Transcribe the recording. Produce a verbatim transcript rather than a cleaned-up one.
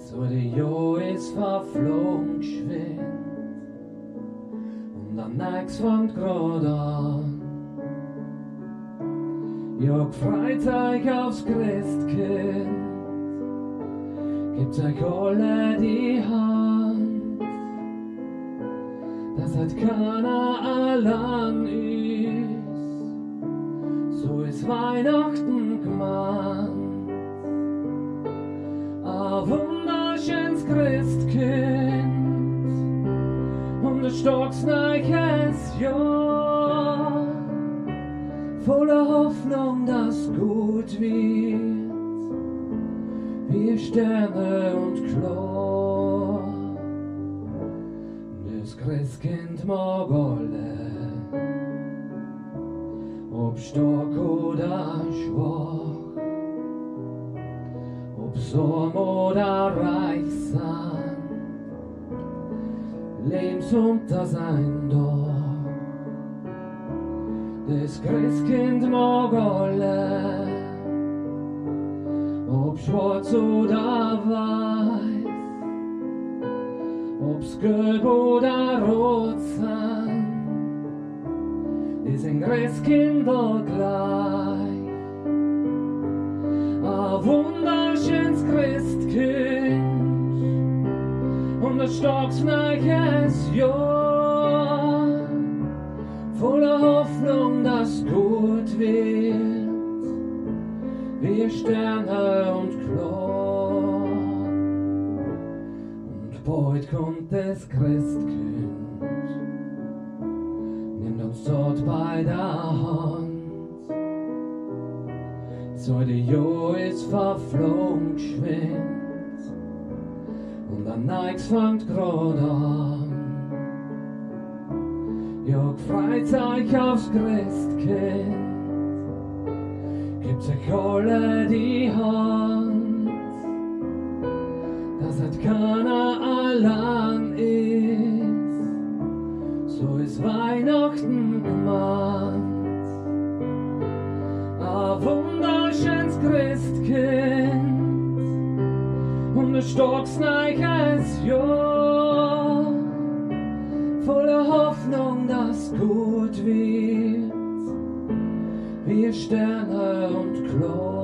So die Jahr ist verflogen geschwind und dann nix fängt grad an. Ja, Freitag aufs Christkind, gibt euch alle die Hand. Das hat keiner allein ist, so ist Weihnachten gemeint. Ein wunderschönes Christkind und ein stocksneues Jahr, voller Hoffnung, dass gut wird, wie Sterne und klar. Das Christkind mag alle, ob stark oder schwach, ob arm oder reich sein, lebens unter sein Dach. Das Christkind mag alle, ob schwarz oder weiß, ob's gelb oder rot sein, ist ein Christkind all gleich. Ein wunderschönes Christkind und ein stocksneues Jahr, voller Hoffnung, dass gut wird, wie Sterne und klar. Und bald kommt das Christkind, nimmt uns dort bei der Hand. So die Jahr ist verflogen geschwind und dann nix fängt grad an. Ja, freut euch aufs Christkind, gibt euch alle die Hand. Das hat keiner allein ist, so ist Weihnachten gemeint. Ein wunderschönes Christkind und ein stocksneues Jahr, voller Hoffnung, dass gut wird, wie Sterne und klar.